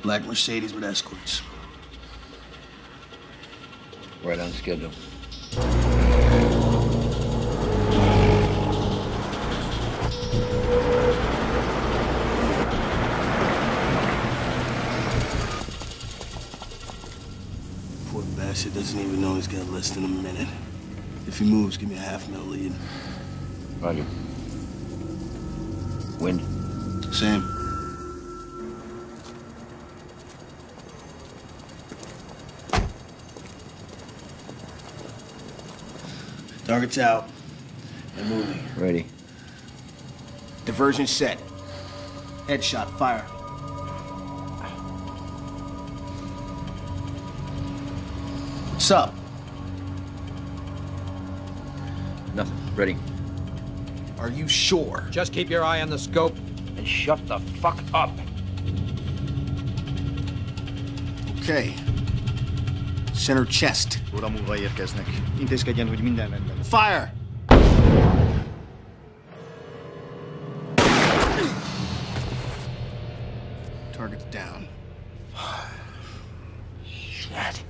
Black Mercedes with escorts. Right on schedule. Poor bastard doesn't even know he's got less than a minute. If he moves, give me a half-mil lead. Roger. Wind? Same. Target's out and moving. Ready. Diversion set. Headshot, fire. What's up? Nothing. Ready. Are you sure? Just keep your eye on the scope and shut the fuck up. Okay. Center chest. Uramurra érkeznek. Intézkedjen, hogy minden rendben. Fire! Target's down. Shit.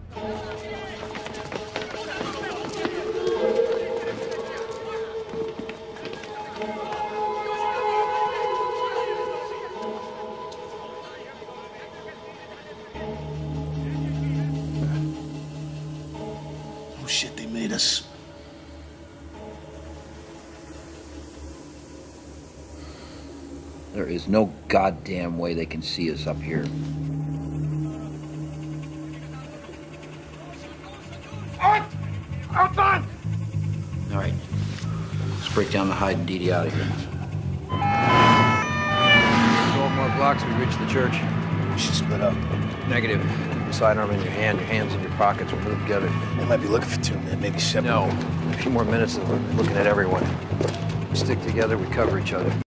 Oh shit, they made us. There is no goddamn way they can see us up here. Outside! All right. Let's break down the hide and DD out of here. 12 more blocks, we reach the church. We should split up. Negative. Sidearm in your hand, your hands in your pockets. We'll move together. They might be looking for 2 men, maybe 7. No. A few more minutes and we're looking at everyone. We stick together, we cover each other.